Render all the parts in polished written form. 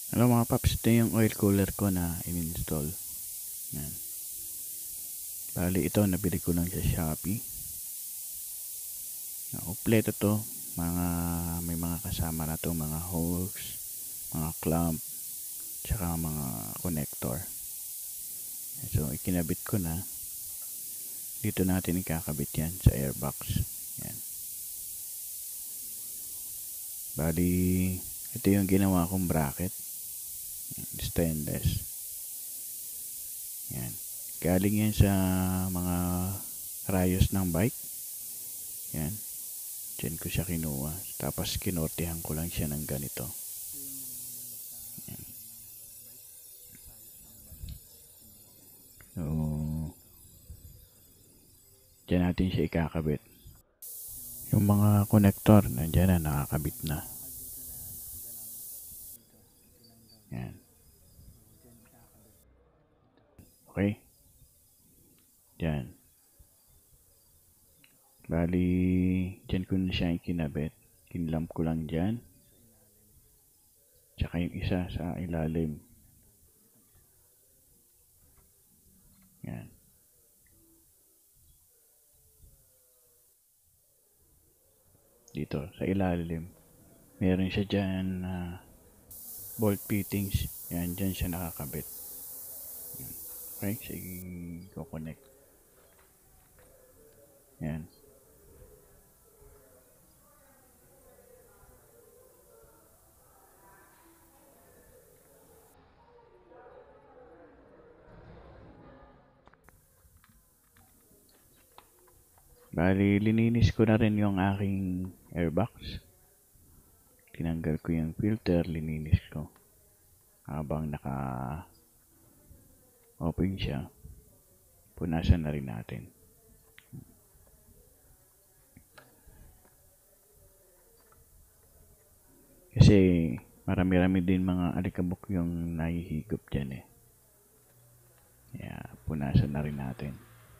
Hello mga paps, ito yung oil cooler ko na in-install. Yan. Bali ito, nabili ko lang sa Shopee. Kompleto to. May mga kasama na to, mga hose, mga clamp, tsaka mga connector. So, ikinabit ko na. Dito natin ikakabit yan sa airbox. Yan. Bali, ito yung ginawa kong bracket. Stainless. Yan. Galing yan sa mga rayos ng bike. Yan. Diyan ko siya kinuha. Tapos kinortehan ko lang siya ng ganito. Yan. So, diyan natin siya ikakabit. Yung mga connector, nandiyan na, nakakabit na. Yan. Okay. Diyan. Bali, diyan ko na siya ikinabit. Kinlamp ko lang diyan. Tsaka yung isa sa ilalim. Yan. Dito, sa ilalim. Meron siya dyan bolt fittings. Yan, dyan siya nakakabit. Yan. Okay, sige, ko-connect. Yan. Bali, lininis ko na rin yung aking airbox. Tinanggal ko yung filter, lininis ko. Habang naka-open siya, punasan na rin natin. Kasi marami-rami din mga alikabok yung nahihigop dyan eh. Kaya punasan na rin natin.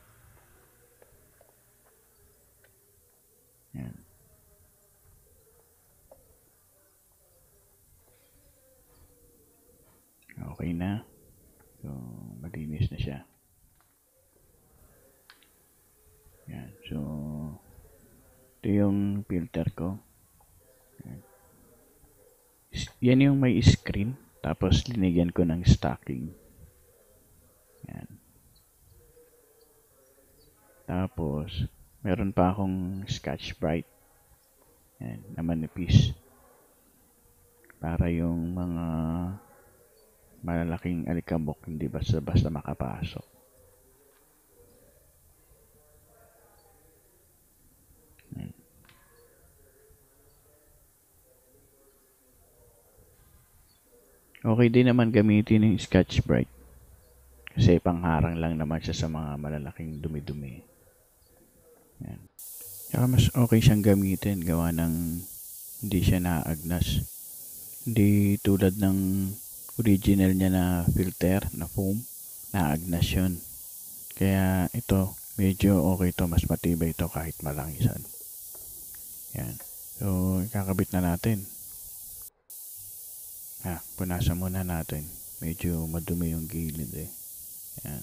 Yan. Okay na. So, malinis na siya. Yan. So, ito yung filter ko. Yan. Yan yung may screen. Tapos, linigyan ko ng stocking. Yan. Tapos, meron pa akong Scotch-Brite. Yan, na manipis. Para yung mga malalaking alikabok hindi basta-basta makapasok. Yan. Okay din naman gamitin yung Scotch-Brite. Kasi pangharang lang naman siya sa mga malalaking dumi-dumi. Yan. Saka mas okay siyang gamitin gawa ng hindi siya naagnas. Hindi tulad ng original niya na filter na foam, naagnas yun. Kaya ito, medyo okay to, mas matibay ito kahit malangisan. Yan. So, ikakabit na natin. Punasan muna natin. Medyo madumi yung gilid eh. Yan.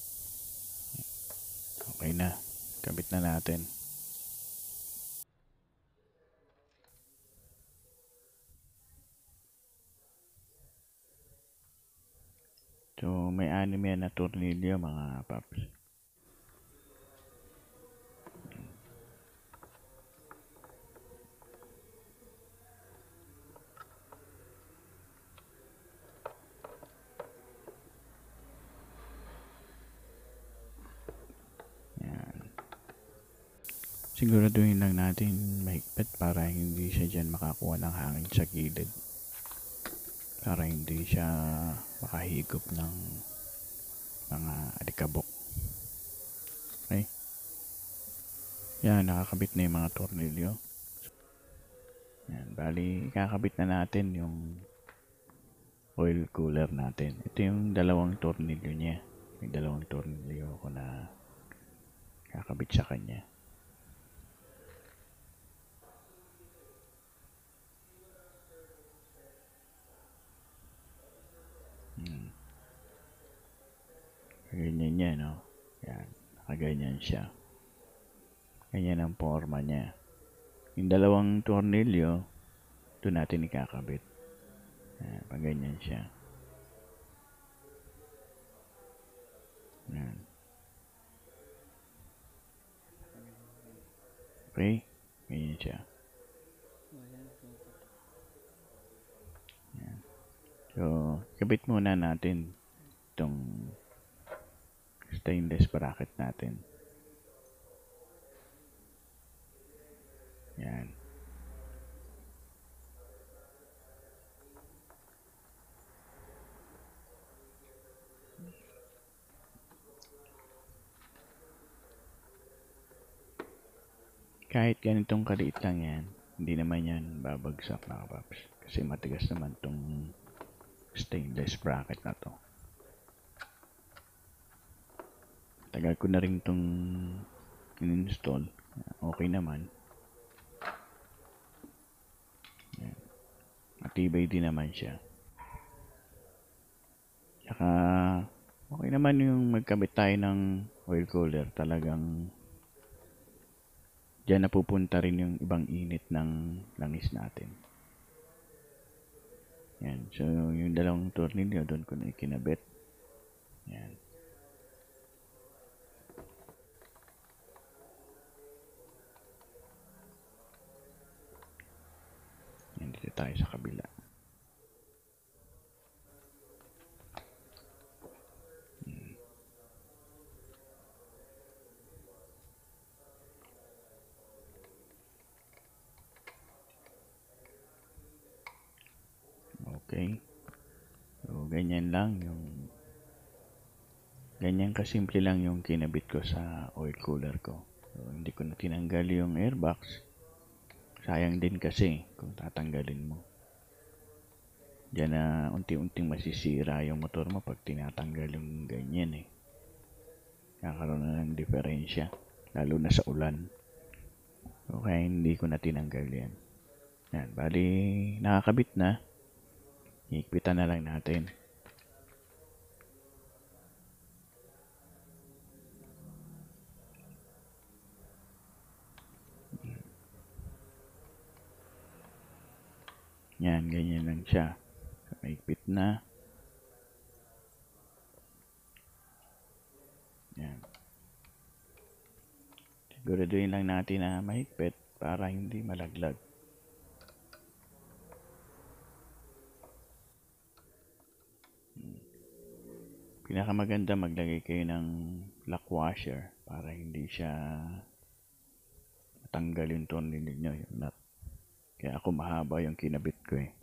Okay na. Kabit na natin. So, may anim yan na tornilyo mga paps. Yan. Siguraduhin lang natin mahigpit para hindi siya dyan makakuha ng hangin sa gilid. Para hindi siya makahigop ng mga alikabok. Okay? Yan, nakakabit na yung mga tornilyo. Yan, bali, kakabit na natin yung oil cooler natin. Ito yung dalawang tornilyo niya. May dalawang tornilyo ko na kakabit sa kanya. Ganyan yan, no? Yan, nakaganyan siya. Ganyan ang forma niya. Yung dalawang tornilyo, doon natin ikakabit. Yan, pag ganyan siya. Yan. Okay? Ganyan siya. Yan. So, kabit muna natin itong stainless bracket natin. Yan. Kahit ganitong kaliit lang yan, hindi naman yan babagsak, mga paps. Kasi matigas naman itong stainless bracket na to. Tagal ko na rin itong in-install. Okay naman. Yan. Matibay din naman siya. Saka okay naman yung magkabit tayo ng oil cooler. Talagang diyan napupunta rin yung ibang init ng langis natin. Yan. So, yung dalawang tornilyo doon ko na ikinabit. Yan. Yan, dito tayo sa kabila. Okay. So, ganyan lang yung ganyan kasimple lang yung kinabit ko sa oil cooler ko. So, hindi ko na tinanggal yung airbox. Sayang din kasi kung tatanggalin mo. Diyan na unti-unting masisira yung motor mo pag tinatanggal yung ganyan eh. Kakaroon na ng diferensya. Lalo na sa ulan. So, kaya hindi ko na tinanggal yan. Yan, bali nakakabit na. Higpitan na lang natin. Yan, ganyan lang siya. Higpit na. Yan. Siguraduhin lang natin na mahigpit para hindi malaglag. Pinakamaganda maglagay kayo ng lock washer para hindi siya matanggal yung tornilyo nyo, yung nut. Kaya ako mahaba yung kinabit ko eh.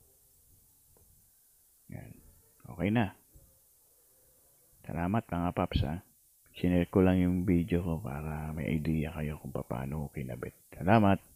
Yan. Okay na. Salamat mga paps ha. Sinare ko lang yung video ko para may idea kayo kung paano kinabit. Salamat.